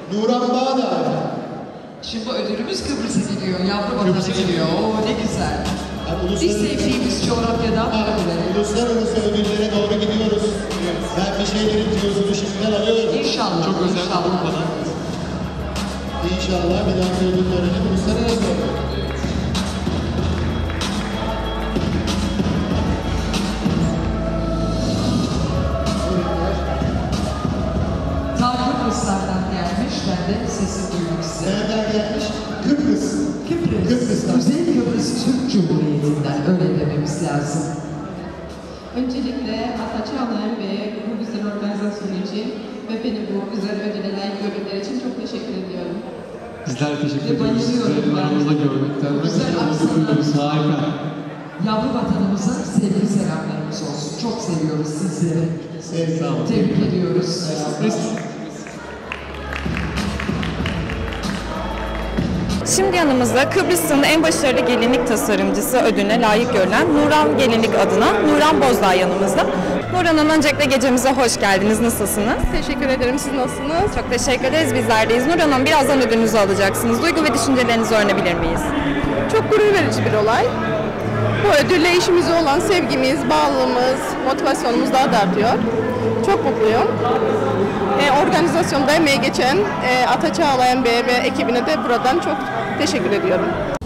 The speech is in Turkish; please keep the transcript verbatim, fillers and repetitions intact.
Nuran Bağdağ. Şimdi bu ödülümüz Kıbrıs'a gidiyor, yavru vatana gidiyor. Oo ne güzel. Yani Biz sevdiğimiz coğrafyadan böyle. Uluslararası ödüllere doğru gidiyoruz. Evet. Ben bir şeylerin tiyosunu şimdiden alıyorum. İnşallah. Çok özel Avrupa'da. İnşallah bir dahaki ödül töreni uluslararası olur. Ta Kıbrıslardan gelmiş, ben de sesini duymak istedim. Nereden gelmiş? Kıbrıs. Kıbrıs, Kıbrıs'tan. Kuzey Kıbrıs Türk Cumhuriyeti'nden, öyle dememiz lazım. Öncelikle Ataç Ağlayan Bey'e bu güzel organizasyon için ve beni bu güzel ödüle layık gördükleri için çok teşekkür ediyorum. Bizler teşekkür Ve ediyoruz. bayılıyorum Sizleri ben. aramızda görmekten. Güzel Mutluyuz. Harika. Yavru vatanımıza sevgi selamlarımız olsun. Çok seviyoruz sizleri. Sevgi. Sağ olun. Tebrik ediyoruz. Biz Şimdi yanımızda Kıbrıs'ın en başarılı gelinlik tasarımcısı ödülüne layık görülen Nuran Gelinlik adına Nuran Bozdağ yanımızda. Nuran Hanım, öncelikle gecemize hoş geldiniz. Nasılsınız? Teşekkür ederim. Siz nasılsınız? Çok teşekkür ederiz. Bizlerdeyiz. Nuran Hanım, birazdan ödülünüzü alacaksınız. Duygu ve düşüncelerinizi öğrenebilir miyiz? Çok gurur verici bir olay. Bu ödülle işimize olan sevgimiz, bağlılığımız, motivasyonumuz daha da artıyor. Çok mutluyum. E, organizasyonda emeği geçen e, Ataç Ağlayan Bey ve ekibine de buradan çok teşekkür ediyorum.